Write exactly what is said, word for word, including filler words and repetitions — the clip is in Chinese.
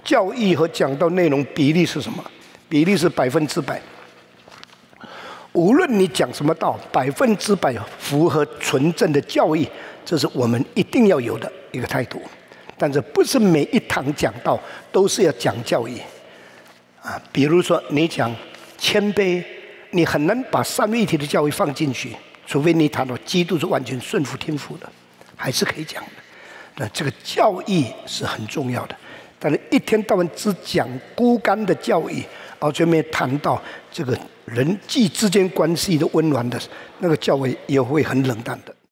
教义和讲道内容比例是什么？比例是百分之百。无论你讲什么道，百分之百符合纯正的教义，这是我们一定要有的一个态度。但是不是每一堂讲道都是要讲教义啊？比如说你讲谦卑，你很难把三位一体的教义放进去，除非你谈到基督是完全顺服天父的，还是可以讲的。那这个教义是很重要的，但是一天到晚只讲枯干的教义，而却没谈到这个人际之间关系的温暖的那个教义，也会很冷淡的。